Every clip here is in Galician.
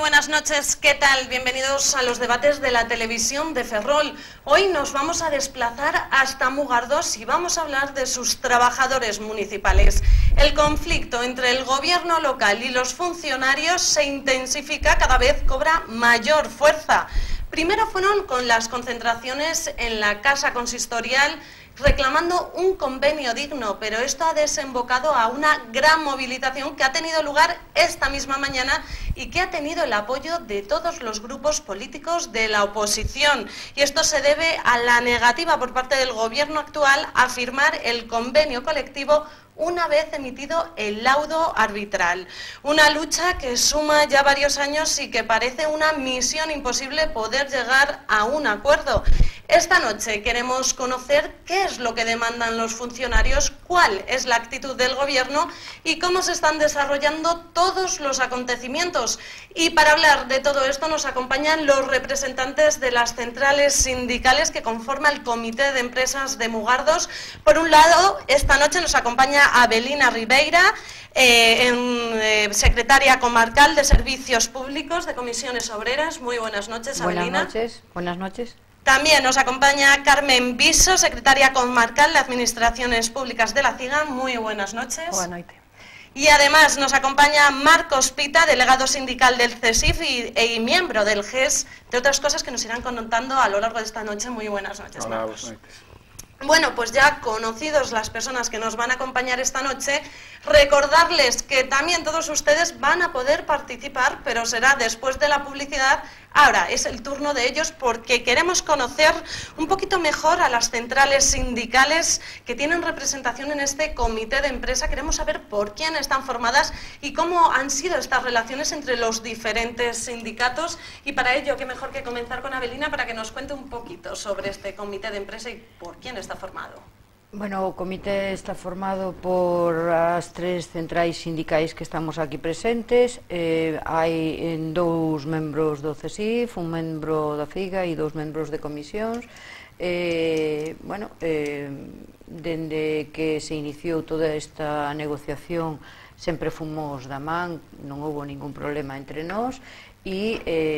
buenas noches, ¿qué tal? Bienvenidos a los debates de la televisión de Ferrol. Hoy nos vamos a desplazar hasta Mugardos y vamos a hablar de sus trabajadores municipales. El conflicto entre el gobierno local y los funcionarios se intensifica, cada vez cobra mayor fuerza. Primero fueron con las concentraciones en la Casa Consistorial reclamando un convenio digno, pero esto ha desembocado a una gran movilización que ha tenido lugar esta misma mañana y que ha tenido el apoyo de todos los grupos políticos de la oposición. Y esto se debe a la negativa por parte del gobierno actual a firmar el convenio colectivo una vez emitido el laudo arbitral. Una lucha que suma ya varios años y que parece una misión imposible poder llegar a un acuerdo. Esta noche queremos conocer qué es lo que demandan los funcionarios, cuál es la actitud del gobierno y cómo se están desarrollando todos los acontecimientos. Y para hablar de todo esto nos acompañan los representantes de las centrales sindicales que conforman el Comité de Empresas de Mugardos. Por un lado, esta noche nos acompaña Avelina Ribeira, secretaria comarcal de Servicios Públicos de Comisiones Obreras. Muy buenas noches, Avelina. Buenas noches. También nos acompaña Carmen Viso, secretaria comarcal de Administraciones Públicas de la CIGA. Muy buenas noches. Buenas noches. Y además nos acompaña Marcos Pita, delegado sindical del CESIF y miembro del GES, de otras cosas que nos irán contando a lo largo de esta noche. Muy buenas noches, Hola, Marcos. buenas noches. Bueno, pues ya conocidos las personas que nos van a acompañar esta noche, recordarles que también todos ustedes van a poder participar, pero será después de la publicidad. Ahora es el turno de ellos porque queremos conocer un poquito mejor a las centrales sindicales que tienen representación en este comité de empresa. Queremos saber por quién están formadas y cómo han sido estas relaciones entre los diferentes sindicatos. Y para ello, qué mejor que comenzar con Avelina para que nos cuente un poquito sobre este comité de empresa y por quién está formado. Bueno, o comité está formado por as tres centrais sindicais que estamos aquí presentes. Hai dous membros do CESIF, un membro da FIGA e dous membros de comisións. Dende que se iniciou toda esta negociación sempre fomos da man, non houbo ningún problema entre nós. E,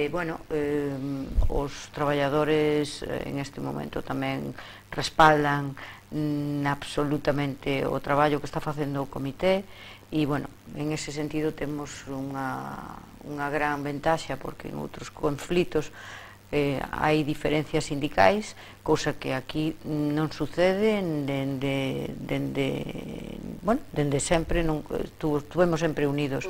os traballadores en este momento tamén respaldan absolutamente o traballo que está facendo o comité e, bueno, en ese sentido temos unha gran ventaxa porque en outros conflitos hai diferencias sindicais, cousa que aquí non sucede dende sempre, estuvemos sempre unidos.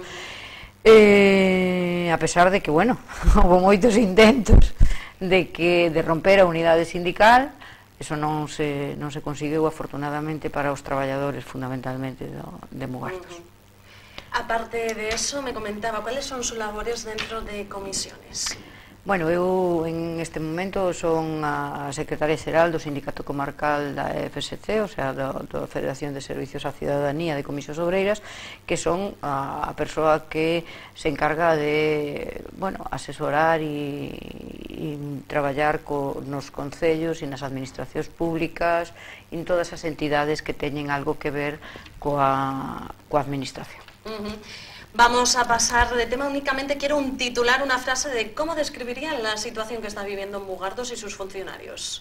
A pesar de que, bueno, houve moitos intentos de romper a unidade sindical, eso non se conseguiu afortunadamente para os traballadores fundamentalmente de Mugardos. Aparte de eso, me comentaba, ¿cuáles son sus labores dentro de comisiones? Bueno, eu en este momento son a secretaria xeral do Sindicato Comarcal da FSC, o sea, da Federación de Servicios á Ciudadanía de Comisións Obreiras, que son a persoa que se encarga de, bueno, asesorar e traballar nos concellos e nas administracións públicas e en todas as entidades que teñen algo que ver coa administración. Vamos a pasar de tema, únicamente quiero un titular, una frase de cómo describirían la situación que está viviendo Mugardos y sus funcionarios.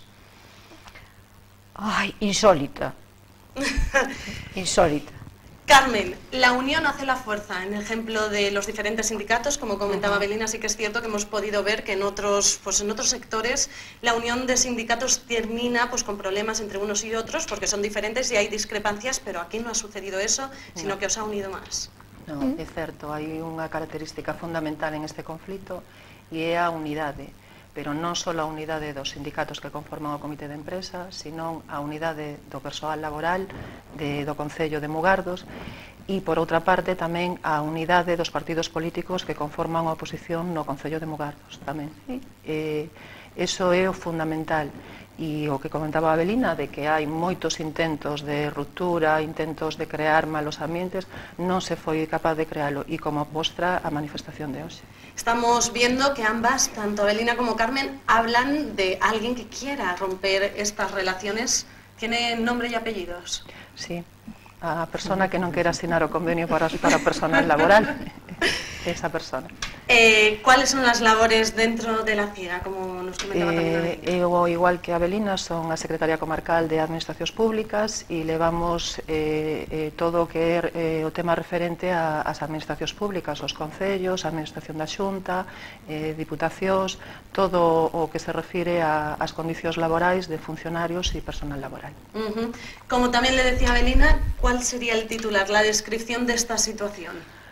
Ay, insólita. Insólita. Carmen, la unión hace la fuerza. En el ejemplo de los diferentes sindicatos, como comentaba Avelina, sí que es cierto que hemos podido ver que en otros sectores la unión de sindicatos termina con problemas entre unos y otros porque son diferentes y hay discrepancias, pero aquí no ha sucedido eso, sino que os ha unido más. Non, é certo, hai unha característica fundamental en este conflito e é a unidade, pero non só a unidade dos sindicatos que conforman o comité de empresa, sino a unidade do persoal laboral do Concello de Mugardos e, por outra parte, tamén a unidade dos partidos políticos que conforman a oposición no Concello de Mugardos tamén. Eso é o fundamental. E o que comentaba a Avelina, de que hai moitos intentos de ruptura, intentos de crear malos ambientes, non se foi capaz de crealo, e como mostra a manifestación de hoxe. Estamos viendo que ambas, tanto Avelina como Carmen, hablan de alguén que quiera romper estas relaciones. ¿Tiene nombre y apellidos? Sí, a persona que non quera asinar o convenio para o personal laboral, esa persona. ¿Cuáles son las labores dentro de la CIEGA, como nos comentaba también Abelina? Eu, igual que Abelina, son a Secretaria Comarcal de Administracións Públicas e levamos todo o que é o tema referente ás administracións públicas, os concellos, a administración da Xunta, diputacións, todo o que se refire ás condicións laborais de funcionarios e personal laboral. Como también le decía Abelina, ¿cuál sería el titular, la descripción de esta situación?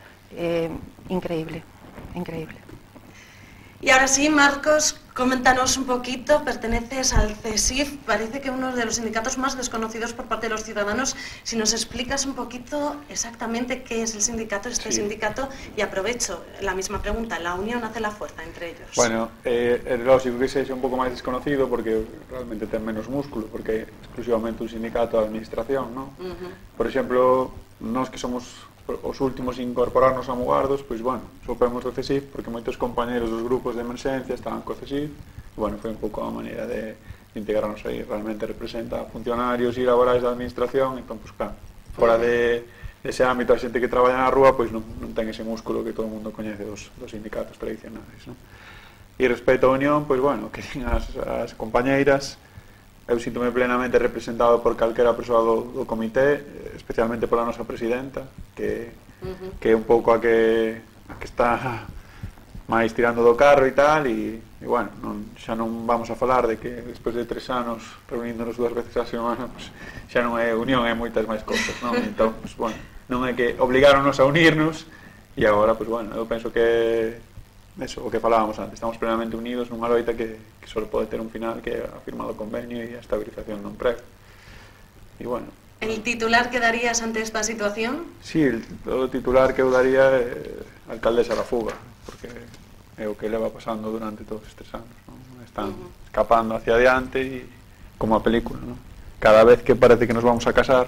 Increíble, increíble. Y ahora sí, Marcos, coméntanos un poquito, perteneces al CESIF, parece que uno de los sindicatos más desconocidos por parte de los ciudadanos. Si nos explicas un poquito exactamente qué es el sindicato, sindicato, y aprovecho la misma pregunta, la unión hace la fuerza entre ellos. Bueno, é lógico que sexa un pouco máis desconocido porque realmente ten menos músculo, porque é exclusivamente un sindicato de administración, non? Por exemplo, nós que somos os últimos en incorporarnos a Mugardos, pois, bueno, sopemos do CESIF, porque moitos compañeros dos grupos de emerxencia estaban co CESIF, e, bueno, foi un pouco a maneira de integrarnos aí. Realmente representa funcionarios e laborais da administración, entón, pois, claro, fora dese ámbito, a xente que traballa na rúa, pois non ten ese músculo que todo o mundo coñece dos sindicatos tradicionais, non? E respecto á unión, pois, bueno, que as compañeiras, eu sinto-me plenamente representado por calquera persoa do comité, especialmente pola nosa presidenta, que é un pouco a que está máis tirando do carro e tal, e bueno, xa non vamos a falar de que despois de 3 anos reuníndonos 2 veces a semana, pues, xa non é unión, é moitas máis cousas, non? Entón, pues, bueno, non é que obligaronnos a unirnos, e agora, pues, bueno, eu penso que eso, o que falábamos antes, estamos plenamente unidos nunha loita que só pode ter un final, que é a firma do convenio e a estabilización do emprego. E bueno, ¿el titular que darías ante esta situación? Sí, o titular que eu daría é alcaldesa da fuga, porque é o que leva pasando durante todos estes anos, non? Están escapando hacia adiante e como a película, non? Cada vez que parece que nos vamos a casar,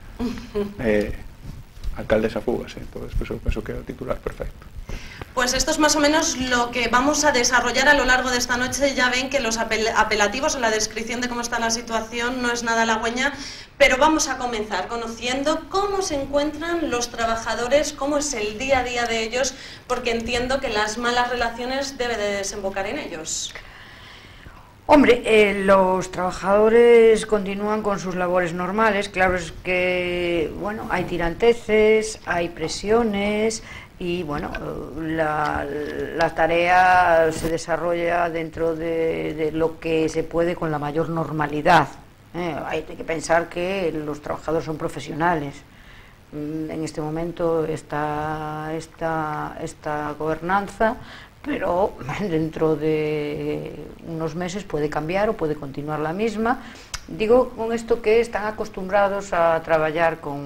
alcaldesa fuga, sí. Entonces, pues, eu penso que é o titular perfecto. Pues esto es más o menos lo que vamos a desarrollar a lo largo de esta noche. Ya ven que los apelativos o la descripción de cómo está la situación no es nada halagüeña, pero vamos a comenzar conociendo cómo se encuentran los trabajadores, cómo es el día a día de ellos, porque entiendo que las malas relaciones deben de desembocar en ellos. Hombre, los trabajadores continúan con sus labores normales. Claro es que, bueno, hay tiranteces, hay presiones y, bueno, la tarea se desarrolla dentro de lo que se puede con la mayor normalidad. Hay que pensar que los trabajadores son profesionales. En este momento está esta gobernanza, pero dentro de unos meses puede cambiar o puede continuar la misma. Digo con esto que están acostumbrados a traballar con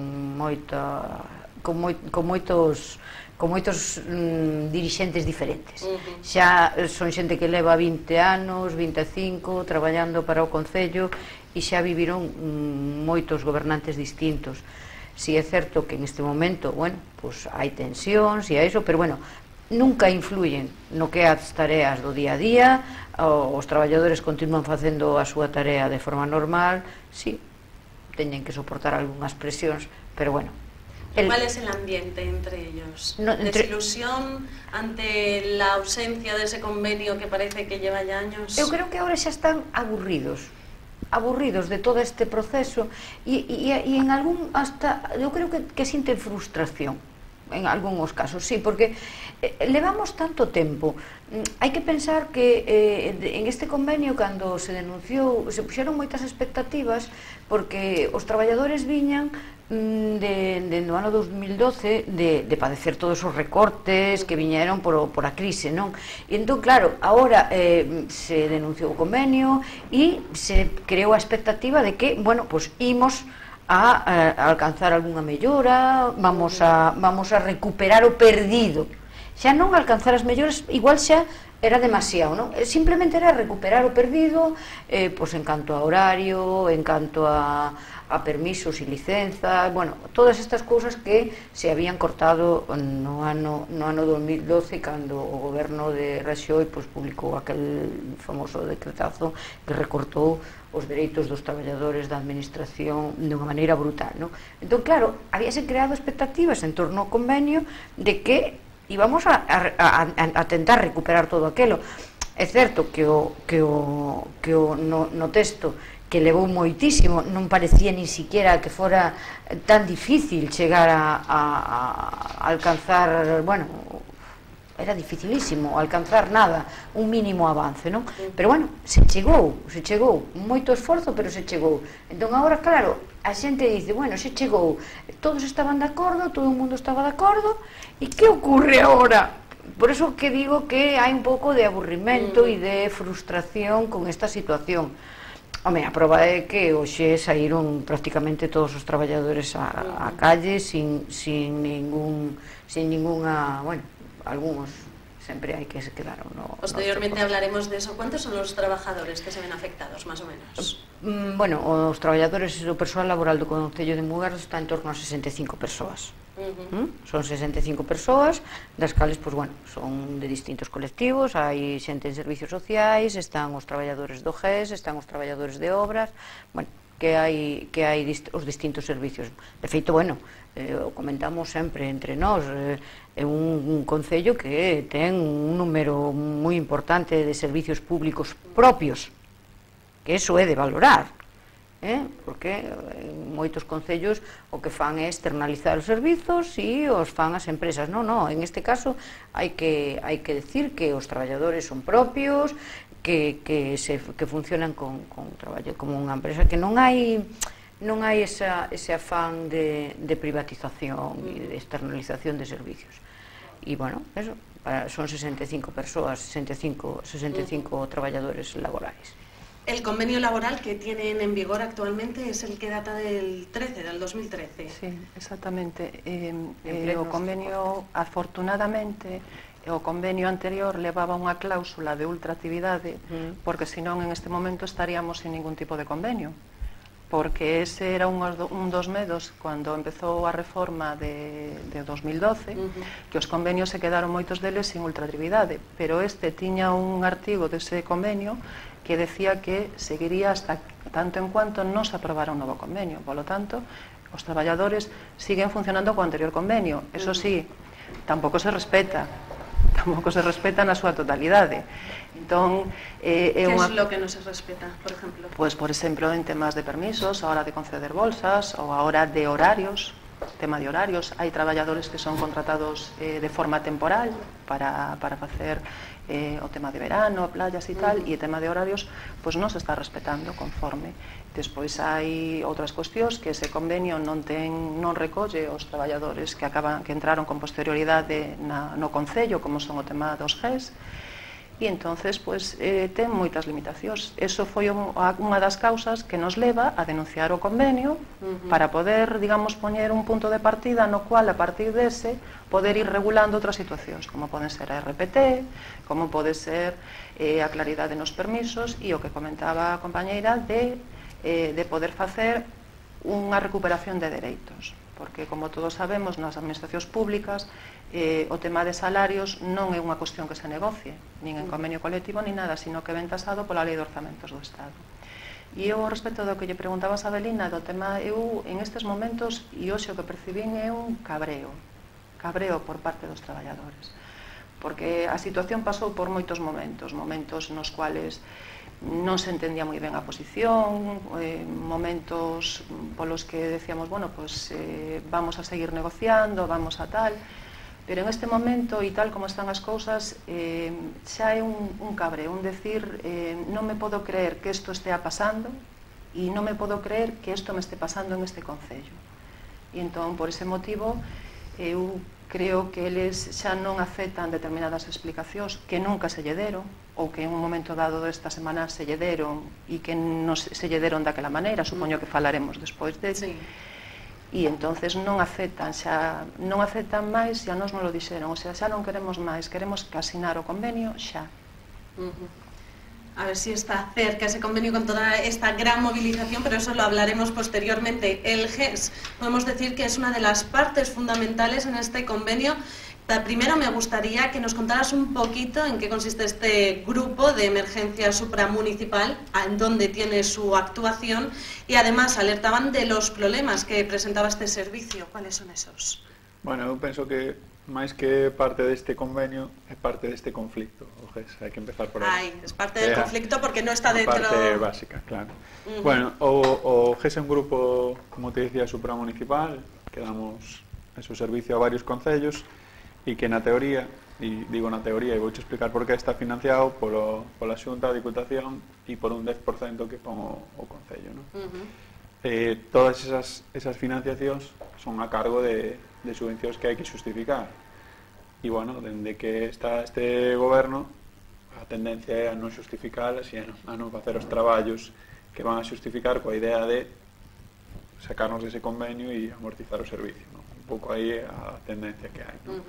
moitos dirixentes diferentes. Xa son xente que leva 20 anos, 25 traballando para o Concello e xa viviron moitos gobernantes distintos. Si é certo que en este momento, bueno, pues hai tensións e a iso, pero bueno, nunca influyen no que as tareas do día a día. Os traballadores continúan facendo a súa tarea de forma normal, sí, teñen que soportar algunhas presións, pero bueno. ¿Cuál es el ambiente entre ellos? ¿Desilusión ante la ausencia de ese convenio que parece que lleva ya años? Eu creo que agora xa están aburridos de todo este proceso e en algún hasta, eu creo que sinten frustración en algúns casos, sí, porque levamos tanto tempo. Hai que pensar que en este convenio, cando se denunciou, se puxeron moitas expectativas, porque os traballadores viñan no ano 2012 de padecer todos os recortes que viñeron por a crise, non? E entón, claro, agora se denunciou o convenio e se creou a expectativa de que, bueno, pois imos a alcanzar algunha mellora, vamos a recuperar o perdido. Xa non alcanzar as melloras, igual xa era demasiado, non? Simplemente era recuperar o perdido, pois en canto a horario, en canto a permisos e licenzas, bueno, todas estas cousas que se habían cortado no ano 2012, cando o goberno de Raxoi pois publicou aquel famoso decretazo que recortou os dereitos dos traballadores da administración de unha maneira brutal, non? Entón, claro, habíase creado expectativas en torno ao convenio de que e vamos a tentar recuperar todo aquilo. É certo que no texto que levou moitísimo, non parecía ni siquiera que fora tan difícil chegar a alcanzar, bueno, era dificilísimo alcanzar nada, un mínimo avance, non? Pero bueno, se chegou, moito esforzo, pero se chegou. Entón agora, claro, a xente dice, bueno, se chegou, todos estaban de acordo, todo o mundo estaba de acordo, e que ocurre agora? Por eso que digo que hai un pouco de aburrimento e de frustración con esta situación. Home, a proba é que hoxe saíron prácticamente todos os traballadores á calle sin ninguna, bueno, algunos sempre hai que se quedaron. Posteriormente hablaremos de eso. ¿Cuántos son los trabajadores que se ven afectados, más o menos? Bueno, os traballadores e o persoal laboral do Concello de Mugardos está en torno a 65 persoas. Son 65 persoas, das cales, pues, bueno, son de distintos colectivos, hai xente en servicios sociais, están os traballadores do GES, están os traballadores de obras, bueno, que hai os distintos servicios. De feito, bueno, o comentamos sempre entre nós, é un concello que ten un número moi importante de servicios públicos propios, que eso é de valorar, porque en moitos concellos o que fan é externalizar os servizos e os fan as empresas. Non, en este caso hai que decir que os traballadores son propios, que funcionan con traballo como unha empresa, que non hai ese afán de privatización e de externalización de servicios. E, bueno, eso, son 65 persoas, 65 traballadores laborais. El convenio laboral que tienen en vigor actualmente es el que data del 2013. Sí, exactamente. O convenio, afortunadamente, o convenio anterior levaba unha cláusula de ultraactividade, porque senón en este momento estaríamos sin ningún tipo de convenio. Porque ese era un dos medos cando empezou a reforma de 2012, que os convenios se quedaron moitos deles sin ultraactividade, pero este tiña un artigo dese convenio que decía que seguiría hasta tanto en cuanto non se aprobara un novo convenio. Polo tanto, os traballadores siguen funcionando co anterior convenio. Eso sí, tampouco se respeta na súa totalidade. Entón, ¿qué es lo que no se respeta, por ejemplo? Pues, por exemplo, en temas de permisos, a hora de conceder bolsas, ou a hora de horarios, tema de horarios, hai traballadores que son contratados de forma temporal para facer o tema de verano, playas e tal, e o tema de horarios pois non se está respetando conforme. Despois hai outras cuestións que ese convenio non recolle os traballadores que entraron con posterioridade no Concello, como son o tema dos GES, e entonces pois ten moitas limitacións. Eso foi unha das causas que nos leva a denunciar o convenio para poder, digamos, poñer un punto de partida no cual, a partir dese, poder ir regulando outras situacións, como poden ser a RPT, como pode ser a claridade nos permisos e o que comentaba a compañeira de poder facer unha recuperación de dereitos, porque, como todos sabemos, nas administracións públicas o tema de salarios non é unha cuestión que se negocie, nin en convenio colectivo ni nada, sino que ven tasado pola Lei de Orzamentos do Estado. E eu, respecto do que lle preguntabas a Belina, do tema, eu, en estes momentos, e hoxe o que percibín é un cabreo por parte dos traballadores, porque a situación pasou por moitos momentos nos cuales non se entendía moi ben a posición, momentos polos que decíamos, bueno, pues vamos a seguir negociando, vamos a tal, pero en este momento, e tal como están as cousas, xa é un cabreo, un decir, non me podo creer que isto estea pasando e non me podo creer que isto me este pasando en este concello. E entón, por ese motivo, eu creo que eles xa non aceptan determinadas explicacións que nunca se lle deron, ou que en un momento dado desta semana se lle deron e que non se lle deron daquela maneira, supoño que falaremos despois de eso. E entonces non aceptan máis, xa nos non lo dixeron, o sea, xa non queremos máis, queremos que asinar o convenio xa. A ver si está cerca ese convenio con toda esta gran movilización, pero eso lo hablaremos posteriormente. El GES, podemos decir que es una de las partes fundamentales en este convenio. Primero me gustaría que nos contaras un poquito en qué consiste este grupo de emergencia supramunicipal, en dónde tiene su actuación, y además alertaban de los problemas que presentaba este servicio. ¿Cuáles son esos? Bueno, eu penso que máis que parte deste convenio, é parte deste conflicto, o GES, hai que empezar por aí. Es parte del conflicto porque no está dentro... Parte básica, claro. Bueno, o GES é un grupo, como te decía, supramunicipal, que damos ese servicio a varios concellos, e que na teoría, e digo na teoría, e vou explicar por que está financiado pola Xunta, a Diputación, e por un 10% que pon o concello, non? Todas esas financiacións son a cargo de subvencións que hai que justificar. E, bueno, dende que está este goberno, a tendencia é a non justificalas e a non facer os traballos que van a justificar coa idea de sacarnos dese convenio e amortizar o servicio, non? Un pouco aí a tendencia que hai, non?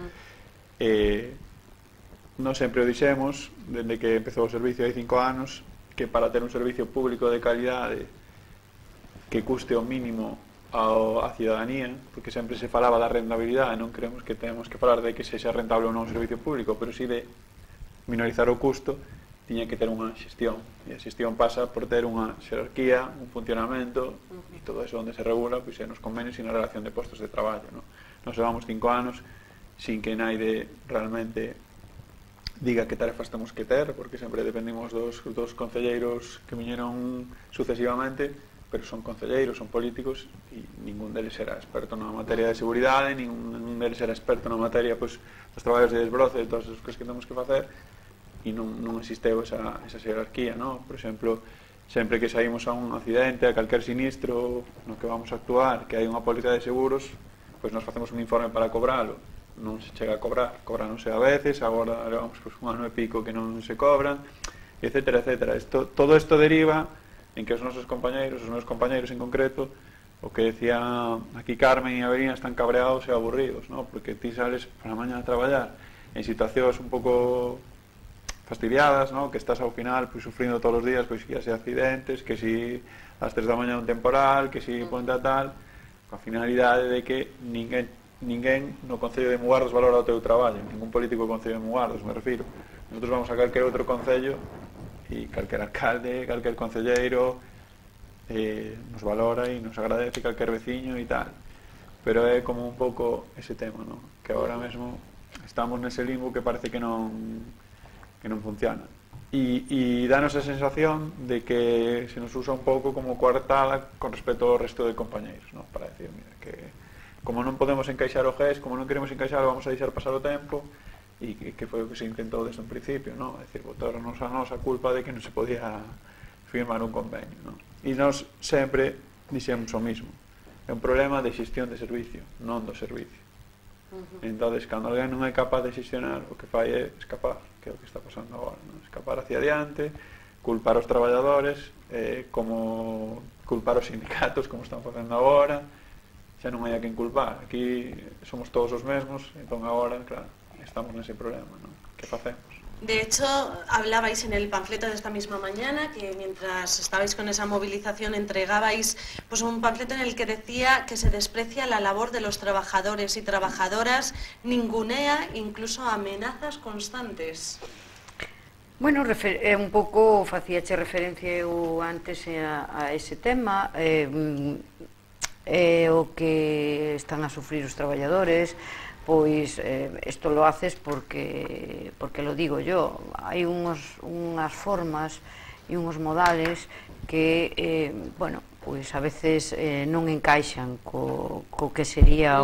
Non sempre o dixemos, dende que empezou o servicio hai 5 anos, que para ter un servicio público de calidade que custe o mínimo a cidadanía, porque sempre se falaba da rentabilidade, non creemos que temos que falar de que sexa rentable ou non o servicio público, pero si de minorizar o custo, tiña que ter unha xestión, e a xestión pasa por ter unha xerarquía, un funcionamento, e todo eso onde se regula, pois é nos convenios e na relación de postos de traballo, non? Nos levamos 5 anos sin que naide realmente diga que tarefas temos que ter, porque sempre dependimos dos concelleiros que viñeron sucesivamente, pero son concelleiros, son políticos, e ningún deles era experto na materia de seguridade, ningún deles era experto na materia, pois, dos traballos de desbroce, de todas as cousas que temos que facer, e non existeu esa xerarquía, non? Por exemplo, sempre que saímos a un accidente, a calquer sinistro no que vamos a actuar, que hai unha póliza de seguros, pois nos facemos un informe para cobralo, non se chega a cobrar, cobrándose a veces, agora levamos un ano e pico que non se cobran, etcétera, etcétera. Todo isto deriva en que os nosos compañeiros, os meus compañeiros en concreto, o que decía aquí Carmen e Avelina, están cabreados e aburridos, ¿no? Porque ti sales para mañá a traballar en situacións un pouco fastidiadas, ¿no? Que estás ao final pues, sufrindo todos os días, pois que se accidentes, que si ás 3 da mañá un temporal, que si ponte a tal, coa finalidade de que ninguén no Concello de Mugardos valora o teu traballo, ningún político do Concello de Mugardos, me refiro. Nosotros vamos a calquer outro concello e calquer alcalde, calquer concelleiro nos valora e nos agradece, calquer veciño e tal, pero é como un pouco ese tema, ¿no? Que agora mesmo estamos nese limbo que parece que non funciona e danos a sensación de que se nos usa un pouco como coartada con respecto ao resto de compañeiros, ¿no? Para decir, mira, que como non podemos encaixar o GES, como non queremos encaixar, vamos a deixar pasar o tempo, e que foi o que se intentou desde un principio, ¿no? É dicir, botarnos a nosa culpa de que non se podía firmar un convenio, ¿no? E nós sempre dixemos o mismo, é un problema de xestión de servicio, non do servicio. Entonces, cando alguén non é capaz de xestionar, o que fai é escapar, que é o que está pasando agora, ¿no? Escapar hacia adiante, culpar os traballadores, como culpar os sindicatos, como están facendo agora, xa non hai a quen culpar, aquí somos todos os mesmos, entón agora, claro, estamos nese problema, ¿no? ¿Qué facemos? De hecho, hablabais en el panfleto de esta misma mañana que mientras estabais con esa movilización entregabais pues un panfleto en el que decía que se desprecia la labor de los trabajadores y trabajadoras, ningunea, incluso amenazas constantes. Bueno, un pouco facíache referencia eu antes a ese tema, o que están a sufrir os traballadores. Pois isto lo haces porque lo digo yo, hai unhas formas e unhos modales que, bueno, pois a veces non encaixan co que sería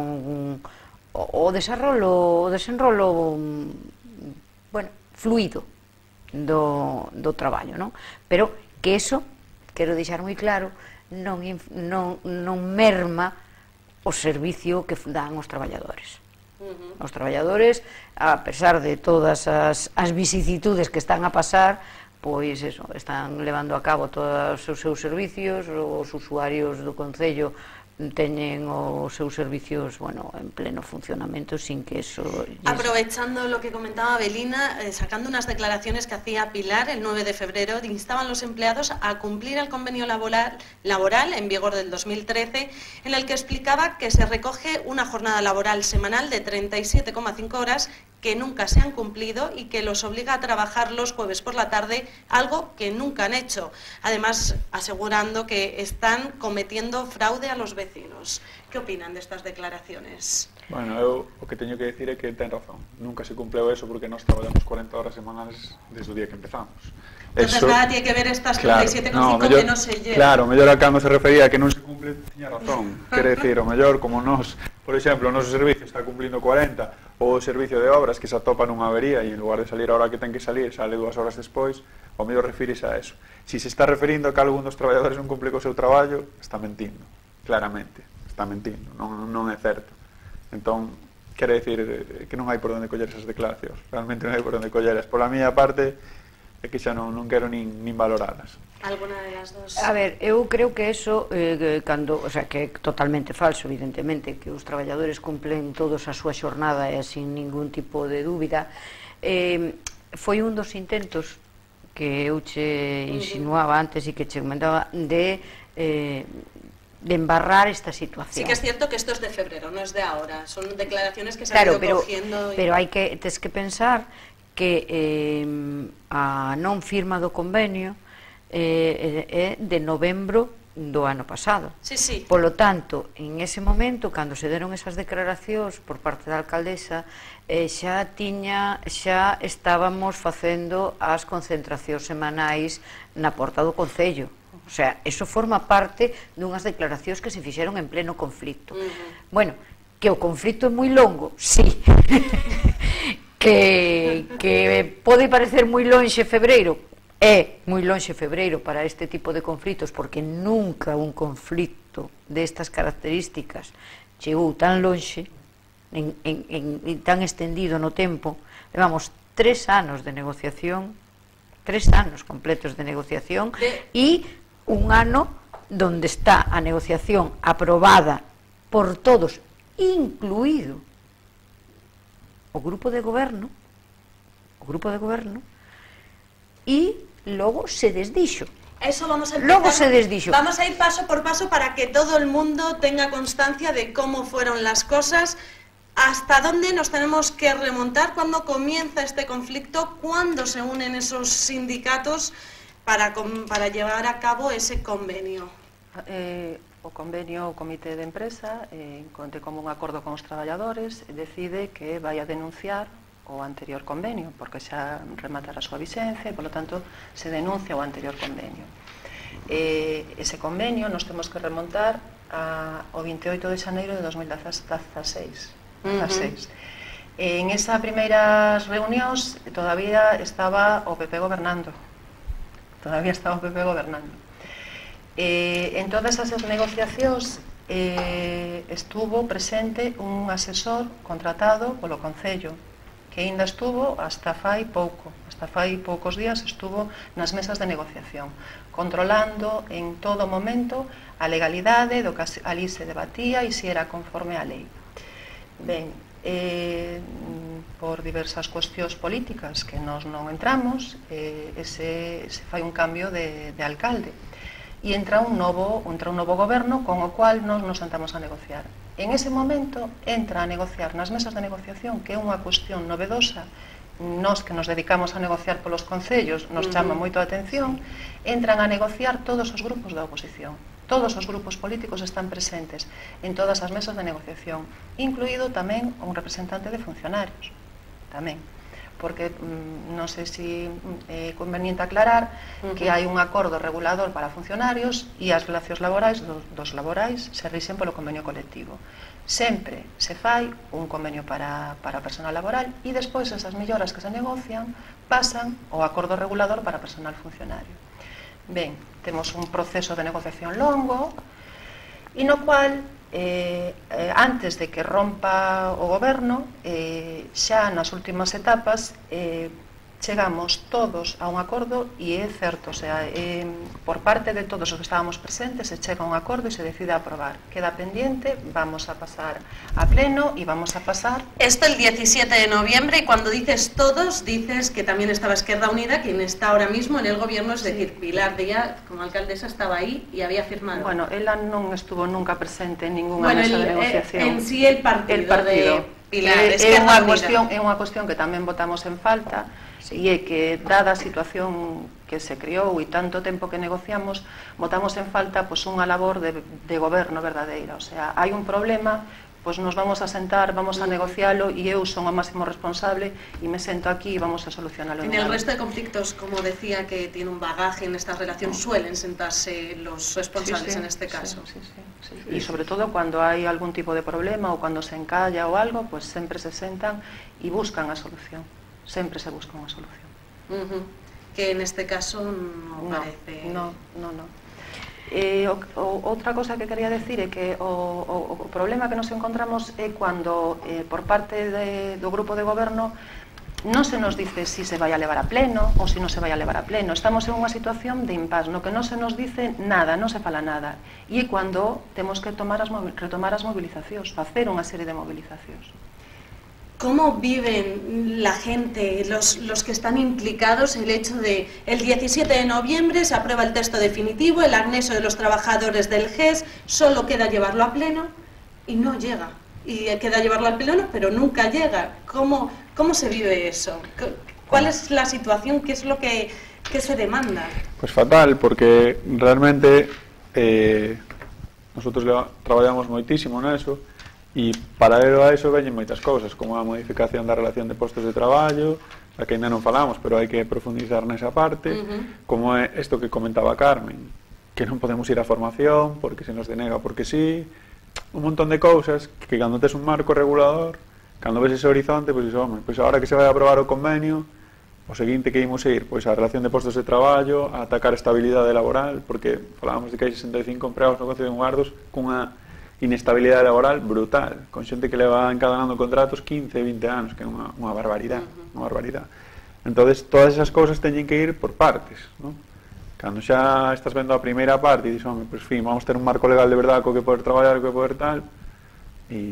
o desenrolo bueno, fluido do traballo, non? Pero que eso, quero deixar moi claro, non merma o servicio que dan os traballadores. Os traballadores, a pesar de todas as vicisitudes que están a pasar, pois eso, están levando a cabo todos os seus servicios, os usuarios do Concello teñen os seus servicios, bueno, en pleno funcionamento sin que eso... Aprovechando lo que comentaba Avelina, sacando unas declaraciones que hacía Pilar el 9 de febrero, instaban los empleados a cumplir el convenio laboral en vigor del 2013, en el que explicaba que se recoge una jornada laboral semanal de 37,5 horas que nunca se han cumplido y que los obliga a trabajar los jueves por la tarde, algo que nunca han hecho. Además, asegurando que están cometiendo fraude a los vecinos. ¿Qué opinan de estas declaraciones? Bueno, eu o que teño que decir é que ten razón. Nunca se cumpleu eso porque nós traballamos 40 horas semanales desde o día que empezamos. Entonces nada tiene que ver estas 37,5 que no se llevan. Claro, mellor a cando se refería a que non se cumple, tiña razón. Quere decir, o mellor, como nós, por exemplo, o noso servicio está cumplindo 40, ou o servicio de obras que se atopa nunha avería e en lugar de salir a hora que ten que salir, sale 2 horas despois, o mellor refírese a eso. Si se está referindo a que algún dos traballadores non cumple co seu traballo, está mentindo, claramente, está mentindo, non é certo. Entón, quere decir que non hai por onde coller esas declaracións, realmente non hai por onde colleras. Pola miña parte, é que xa non quero nin valoralas. Alguna de las dos? A ver, eu creo que eso, cando, o sea, que é totalmente falso, evidentemente, que os traballadores cumplen todos a súa xornada e sin ningún tipo de dúbida. Foi un dos intentos que eu che insinuaba antes e que che comentaba de embarrar esta situación. Sí que es cierto que esto es de febrero, no es de ahora. Son declaraciones que se han ido cogiendo. Pero hai que, tes que pensar que a non firma do convenio é de novembro do ano pasado. Sí, sí. Polo tanto, en ese momento, cando se deron esas declaracións por parte da alcaldesa, xa estábamos facendo as concentracións semanais na porta do Concello. O sea, eso forma parte dunhas declaracións que se fixeron en pleno conflito. Bueno, que o conflito é moi longo, sí. que pode parecer moi lonxe febreiro, é moi lonxe febreiro para este tipo de conflitos, porque nunca un conflito destas características chegou tan lonxe e tan extendido no tempo. Levamos 3 anos de negociación, 3 anos completos de negociación e un ano donde está a negociación aprobada por todos, incluído o grupo de goberno, e logo se desdixo. Eso vamos a empezar. Logo se desdixo. Vamos a ir paso por paso para que todo el mundo tenga constancia de cómo fueron las cosas, hasta dónde nos tenemos que remontar, cuándo comienza este conflicto, cuándo se unen esos sindicatos para llevar a cabo ese convenio. O convenio, o comité de empresa, de común acordo con os traballadores, decide que vai a denunciar o anterior convenio, porque xa rematara a súa vixencia e, polo tanto, se denuncia o anterior convenio. Ese convenio nos temos que remontar ao 28 de xaneiro de 2016. En esas primeiras reunións todavía estaba o PP gobernando. En todas esas negociacións estuvo presente un asesor contratado polo Concello, que ainda estuvo hasta fai poucos días estuvo nas mesas de negociación, controlando en todo momento a legalidade do que ali se debatía e se era conforme á lei. Ben, por diversas cuestións políticas que nós non entramos, se fai un cambio de alcalde e entra un novo goberno con o cual nos sentamos a negociar. En ese momento entra a negociar nas mesas de negociación, que é unha cuestión novedosa, nós que nos dedicamos a negociar polos concellos nos chama moito a atención, entran a negociar todos os grupos da oposición. Todos os grupos políticos están presentes en todas as mesas de negociación, incluído tamén un representante de funcionarios, tamén. Porque non sei se é conveniente aclarar que hai un acordo regulador para funcionarios e as relacións laborais dos laborais se rixen polo convenio colectivo. Sempre se fai un convenio para personal laboral e despois esas melloras que se negocian pasan ao acordo regulador para personal funcionario. Ben, temos un proceso de negociación longo e no cual antes de que rompa o goberno, xa nas últimas etapas chegamos todos a un acordo e é certo, o sea, por parte de todos os que estábamos presentes se chega a un acordo e se decide aprobar. Queda pendiente, vamos a pasar a pleno e vamos a pasar... Esto el 17 de noviembre, y cuando dices todos, dices que también estaba Esquerda Unida, quien está ahora mismo en el gobierno, es decir, Pilar Díaz, como alcaldesa, estaba ahí y había firmado. Bueno, ela non estuvo nunca presente en ninguna mesa de negociación. En sí el partido de Pilar, Esquerda Unida. É unha cuestión que tamén votamos en falta, e é que, dada a situación que se criou e tanto tempo que negociamos, votamos en falta unha labor de goberno verdadeira. O sea, hai un problema pois nos vamos a sentar, vamos a negocialo e eu son o máximo responsable e me sento aquí e vamos a solucionalo. En el resto de conflictos, como decía, que tiene un bagaje en esta relación, suelen sentarse los responsables en este caso. Sí. E sobre todo cuando hai algún tipo de problema ou cuando se encalla ou algo, pues sempre se sentan e buscan a solución. Sempre se busca unha solución. Que en este caso no parece... No. Outra cosa que quería decir é que o problema que nos encontramos é cando por parte do grupo de goberno non se nos dice si se vai a levar a pleno ou si non se vai a levar a pleno. Estamos en unha situación de impasse no que non se nos dice nada, non se fala nada, e é cando temos que retomar as movilizacións, facer unha serie de movilizacións. ¿Cómo viven la gente, los que están implicados, el hecho de el 17 de noviembre se aprueba el texto definitivo, el anexo de los trabajadores del GES, solo queda llevarlo a pleno y no llega? Y queda llevarlo al pleno, pero nunca llega. ¿Cómo se vive eso? ¿Cuál es la situación? ¿Qué es lo que se demanda? Pues fatal, porque realmente nosotros traballamos moitísimo neso. E paralelo a eso veñen moitas cousas, como a modificación da relación de postos de traballo, a que ainda non falamos, pero hai que profundizar nesa parte, como é isto que comentaba Carmen, que non podemos ir á formación porque se nos denega porque sí, un montón de cousas que cando tes un marco regulador, cando ves ese horizonte, pois agora que se vai a aprobar o convenio, o seguinte que imos ir, pois a relación de postos de traballo, a atacar a estabilidade laboral, porque falábamos de que hai 65 empregados no Concello de Mugardos cunha inestabilidade laboral brutal, con xente que leva encadenando contratos 15, 20 anos, que é unha barbaridade, Entonces, todas esas cousas teñen que ir por partes, non? Cando xa estás vendo a primeira parte e dices, pois fin, vamos ter un marco legal de verdade co que poder traballar, co que poder tal, e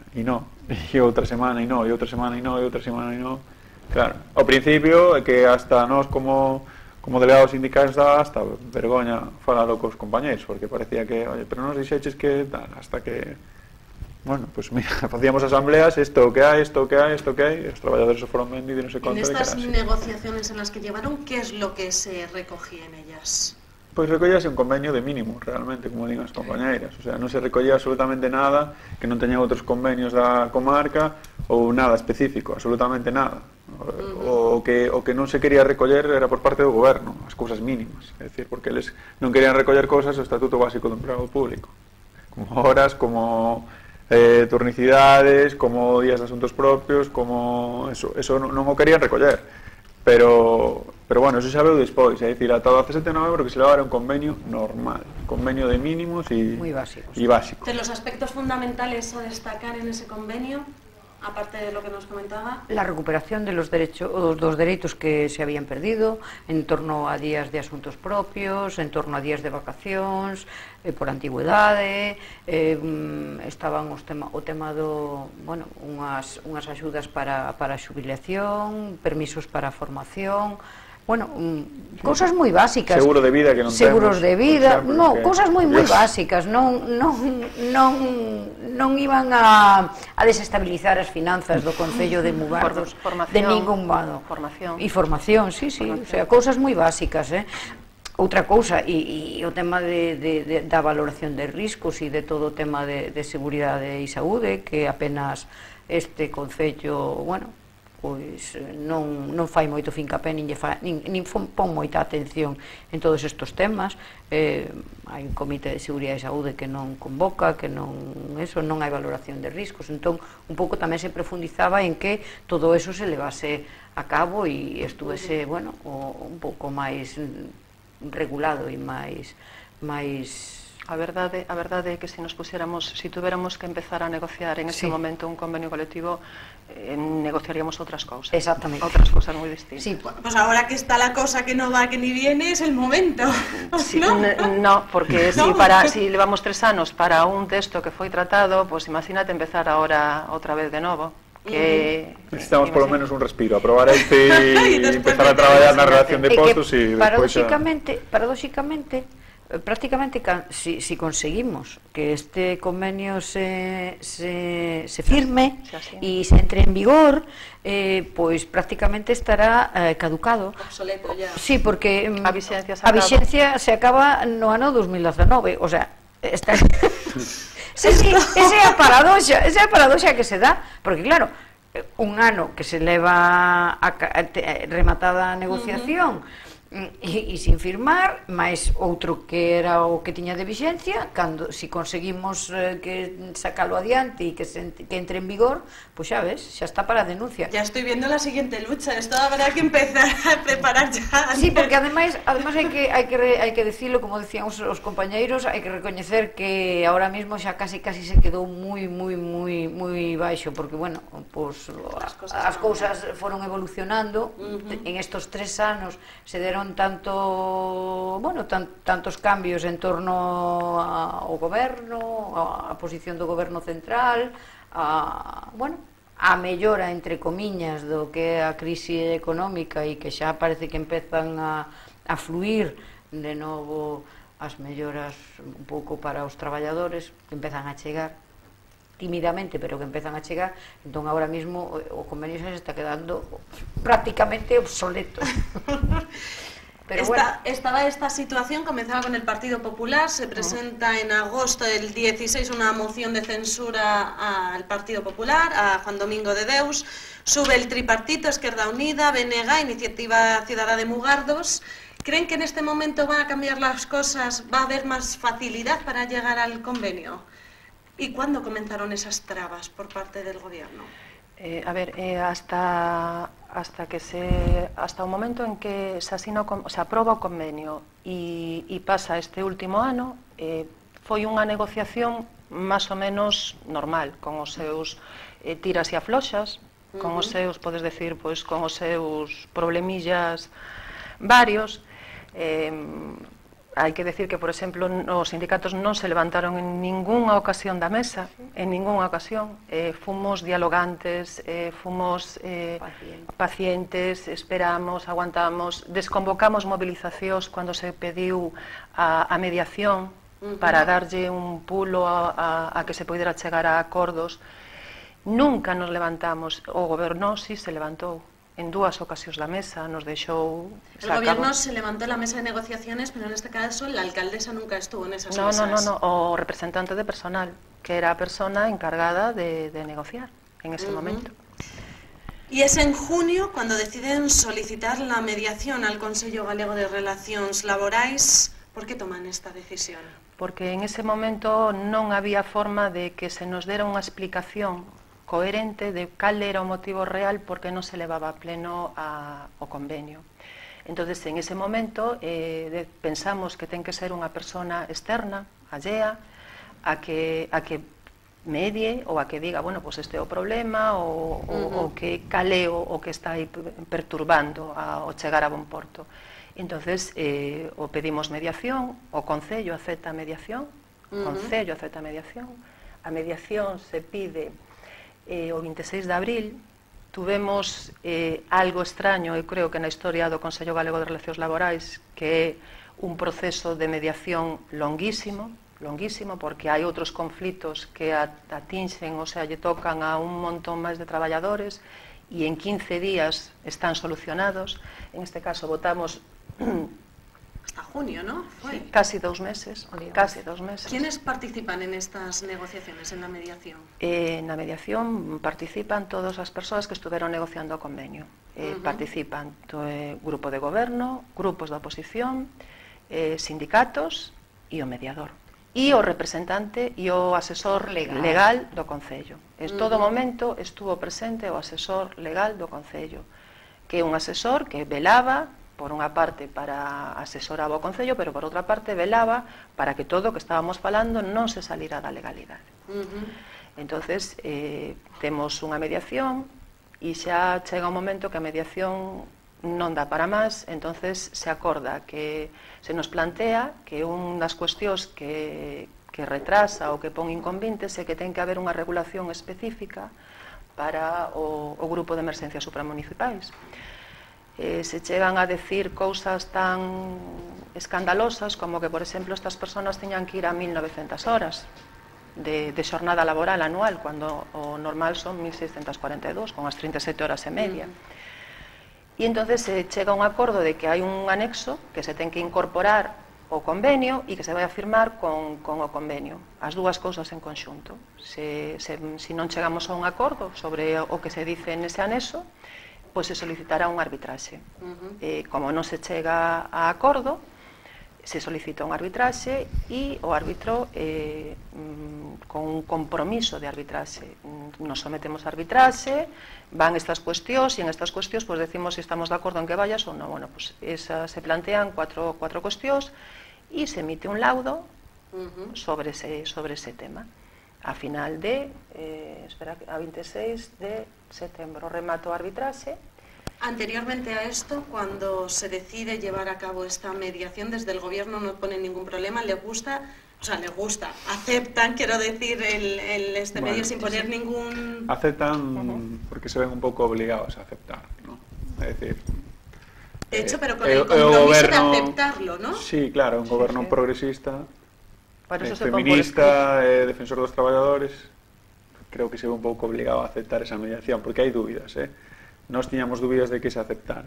outra semana e non, e outra semana e non, e outra semana e non. Claro, ao principio é que hasta nós como delegados sindicais daba hasta vergoña falalo cos compañeiros, porque parecía que, oye, pero nos dixeches que tal, hasta que, bueno, pues mira, facíamos asambleas, isto que hai, os traballadores foron vendo e non se conta de que era así. En estas negociaciones en las que llevaron, ¿qué es lo que se recogía en ellas? Pois recollase un convenio de mínimo, realmente, como digan as compañeiras, o sea, non se recollía absolutamente nada que non teña outros convenios da comarca ou nada específico, absolutamente nada. O que non se quería recoller era por parte do goberno, as cousas mínimas, é dicir, porque eles non querían recoller cousas do Estatuto Básico do Emprego Público, como horas, como turnicidades, como días de asuntos propios, como eso non o querían recoller, pero bueno, eso xa veu despois, é dicir, ata o 17 de novembro que se levara un convenio normal, convenio de mínimos e básicos. De los aspectos fundamentales a destacar en ese convenio, aparte de lo que nos comentaba, la recuperación de los dereitos que se habían perdido en torno a días de asuntos propios, en torno a días de vacacións, por antigüedade, estaban o tema do, bueno, unhas axudas para a xubilación, permisos para a formación, bueno, cousas moi básicas. Seguro de vida que non temos. Seguros de vida, no, cousas moi básicas, non iban a desestabilizar as finanzas do Concello de Mugardos de ningún modo. Formación, sí, o sea, cousas moi básicas, Outra cousa, e o tema da valoración de riscos e de todo o tema de seguridade e saúde, que apenas este Concello, bueno, pois non fai moito fincapé nin pon moita atención en todos estes temas. Hai un comité de seguridade e saúde que non convoca, que non hai valoración de riscos, entón un pouco tamén se profundizaba en que todo eso se levase a cabo e estuvese, bueno, un pouco máis regulado e máis... A verdade é que se tuviéramos que empezar a negociar en este momento un convenio colectivo, negociaríamos outras cousas. Exactamente. Outras cousas moi distintas. Sí, pues ahora que está la cosa que no va, que ni viene, es el momento. Sí, no, porque si levamos 3 anos para un texto que foi tratado, pues imagínate empezar ahora outra vez de novo. Necesitamos polo menos un respiro, aprobar este e empezar a traballar na relación de postos e despois paradóxicamente prácticamente si conseguimos que este convenio se firme e se entre en vigor, pois prácticamente estará caducado. Obsoleto ya. Sí, porque a vixencia se acaba no ano 2019, o sea, Esa é a paradoxa que se dá, porque claro, un ano que se leva rematada a negociación e sin firmar, máis outro que era o que tiña de vixencia, cando si conseguimos que sacalo adiante e que entre en vigor, pois xa ves, xa está para a denuncia. Ya estoy viendo la siguiente lucha, esto habrá que empezar a preparar ya. Sí, porque ademais hai que decirlo, como decían os compañeiros, hai que recoñecer que ahora mismo xa casi se quedou moi baixo, porque bueno, pues, as cousas foron evolucionando. En estos 3 anos se deron tantos cambios en torno ao goberno, a posición do goberno central, a mellora, entre comiñas, do que é a crise económica, e que xa parece que empezan a fluir de novo as melloras un pouco para os traballadores, que empezan a chegar tímidamente, pero que empezan a chegar. Entón, ahora mismo o convenio se está quedando prácticamente obsoleto. Pero estaba esta situación, comenzaba con el Partido Popular, se presenta en agosto del 16 una moción de censura al Partido Popular, a Juan Domingo de Deus, sube el tripartito, Esquerda Unida, BNG, Iniciativa Ciudadana de Mugardos. ¿Creen que en este momento van a cambiar las cosas, va a haber más facilidad para llegar al convenio? ¿Y cuándo comenzaron esas trabas por parte del gobierno? Hasta o momento en que se aproba o convenio e pasa este último ano, foi unha negociación máis ou menos normal, con os seus tiras e afloxas, con os seus, podes decir, pois, con os seus problemillas varios. Hai que decir que, por exemplo, os sindicatos non se levantaron en ningunha ocasión da mesa, en ningunha ocasión. Fomos dialogantes, fomos pacientes, esperamos, aguantamos, desconvocamos movilizacións cando se pediu a mediación para darlle un pulo a que se poidera chegar a acordos. Nunca nos levantamos, o goberno si se levantou. En 2 ocasións da mesa nos deixou... El gobierno se levantó en la mesa de negociaciones, pero en este caso la alcaldesa nunca estuvo en esas mesas. No, o representante de personal, que era a persona encargada de negociar en ese momento. Y es en junio cuando deciden solicitar la mediación al Consello Galego de Relacións Laborais. ¿Por qué toman esta decisión? Porque en ese momento non había forma de que se nos dera unha explicación coherente de cal era o motivo real porque non se levaba a pleno o convenio. Entonces, en ese momento, pensamos que ten que ser unha persona externa, allea, a que medie ou a que diga, bueno, pues este é o problema, ou que caleo o que está aí perturbando o chegar a bon porto. Entonces, o pedimos mediación, o Concello acepta a mediación, a mediación se pide o 26 de abril. Tuvemos algo extraño, eu creo que na historia do Consello Galego de Relacións Laborais, que é un proceso de mediación longuísimo, porque hai outros conflitos que atinxen, o sea, lle tocan a un montón máis de traballadores e en 15 días están solucionados. En este caso votamos hasta junio, ¿no? Sí, casi 2 meses. ¿Quiénes participan en estas negociaciones, en la mediación? Na mediación participan todas as persoas que estuveron negociando o convenio. Participan grupo de goberno, grupos da oposición, sindicatos e o mediador. E o representante e o asesor legal do Concello. En todo momento estuvo presente o asesor legal do Concello, que é un asesor que velaba, por unha parte, para asesorar o Concello, pero por outra parte velaba para que todo o que estábamos falando non se salira da legalidade. Entonces, temos unha mediación e xa chega un momento que a mediación non dá para máis, entonces se acorda que se nos plantea que unha das cuestións que retrasa ou que pon inconvenientes é que ten que haber unha regulación específica para o grupo de emerxencias supramunicipais. Se chegan a decir cousas tan escandalosas como que, por exemplo, estas persoas teñan que ir a 1900 horas de xornada laboral anual, cando o normal son 1642, con as 37 horas e media. E entonces se chega a un acordo de que hai un anexo que se ten que incorporar o convenio e que se vai a firmar con o convenio. As dúas cousas en conxunto. Se non chegamos a un acordo sobre o que se dice nese anexo, pois se solicitará un arbitraxe. Como non se chega a acordo, se solicita un arbitraxe e o árbitro con un compromiso de arbitraxe nos sometemos a arbitraxe, van estas cuestións e en estas cuestións pues decimos se estamos de acordo en que vayas ou non. Bueno, pues se plantean cuatro cuestións e se emite un laudo sobre ese tema a final de a 26 de setembro remata o arbitraxe. Anteriormente a esto, cuando se decide llevar a cabo esta mediación, desde el gobierno no pone ningún problema, le gusta, aceptan, quiero decir, este medio sin poner ningún... Aceptan porque se ven un poco obligados a aceptar, ¿no? Es decir... De hecho, pero con el compromiso de aceptarlo, ¿no? Sí, claro, un gobierno progresista, eso feminista, defensor de los trabajadores, creo que se ve un pouco obligado a aceptar esa mediación, porque hai dúbidas, Nós tiñamos dúbidas de que se aceptara.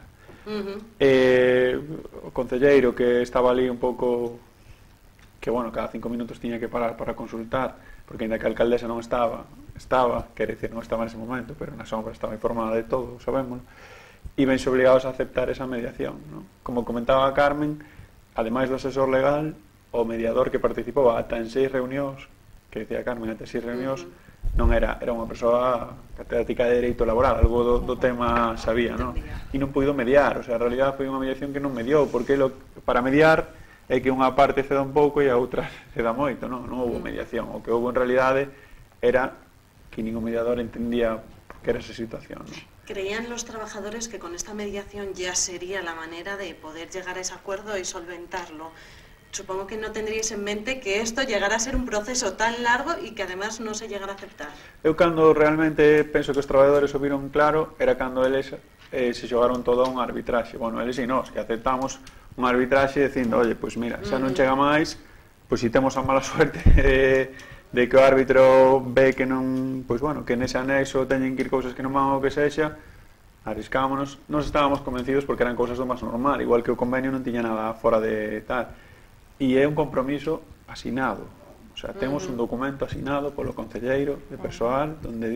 O concelleiro que estaba ali un pouco que, bueno, cada 5 minutos tiña que parar para consultar, porque ainda que a alcaldesa non estaba, quer decir, non estaba nese momento, pero na sombra estaba informada de todo, sabémoslo, e vense obligados a aceptar esa mediación, ¿no? Como comentaba Carmen, ademais do asesor legal, o mediador que participou ata en 6 reunións, que decía Carmen, ata 6 reunións, non era unha persoa catedrática de Dereito Laboral, algo do tema sabía, non? E non puido mediar, o sea, en realidad foi unha mediación que non mediou, porque para mediar é que unha parte ceda un pouco e a outra ceda moito, non houve mediación, o que houve en realidade era que ningún mediador entendía que era esa situación, non? ¿Creían los trabajadores que con esta mediación ya sería la manera de poder llegar a ese acuerdo y solventarlo? Supongo que no tendríais en mente que esto llegara a ser un proceso tan largo y que además no se llegara a aceptar. Eu cando realmente penso que os traballadores o viron claro era cando eles se xogaron todo a un arbitraxe. Bueno, eles e nós, que aceptamos un arbitraxe dicindo, oye, pois mira, xa non chega máis, pois si temos a mala suerte de que o árbitro ve que non, pois bueno, que nese anexo teñen que ir cousas que non van o que sexa, arriscámonos. Nos estábamos convencidos porque eran cousas do máis normal, igual que o convenio non tiña nada fora de tal. E é un compromiso asinado, o sea, temos un documento asinado polo concelleiro de persoal donde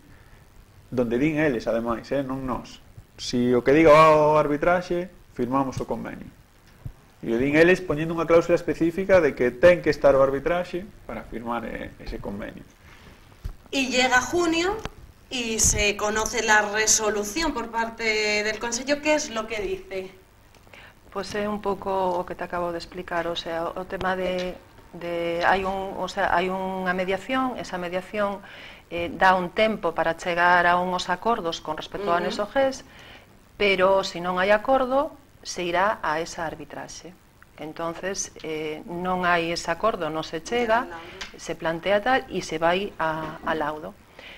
din eles, ademais, non nós. Si o que diga o arbitraxe, firmamos o convenio. E o din eles poñendo unha cláusula específica de que ten que estar o arbitraxe para firmar ese convenio. Y llega junio y se conoce la resolución por parte del Consello. ¿Qué es lo que dice? Pois é un pouco o que te acabo de explicar, o sea, o tema hai unha mediación, esa mediación dá un tempo para chegar a uns acordos con respecto ao anexo GES, pero se non hai acordo, se irá a esa arbitraxe. Entonces, non hai ese acordo, non se chega, se plantea tal e se vai a laudo.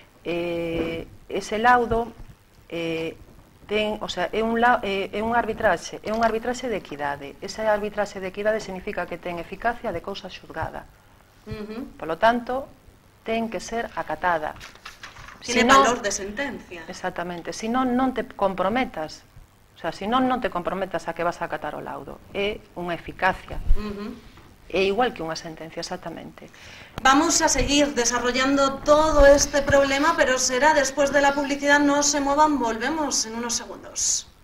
Ese laudo é un arbitraxe de equidade. Esa arbitraxe de equidade significa que ten eficacia de cousa xulgada. Polo tanto, ten que ser acatada. Tiene valor de sentencia. Exactamente. Se non te comprometas, o sea, se non te comprometas a que vas a acatar o laudo, é unha eficacia. É igual que unha sentencia, exactamente. Vamos a seguir desarrollando todo este problema, pero será después de la publicidad. No se muevan, volvemos en unos segundos.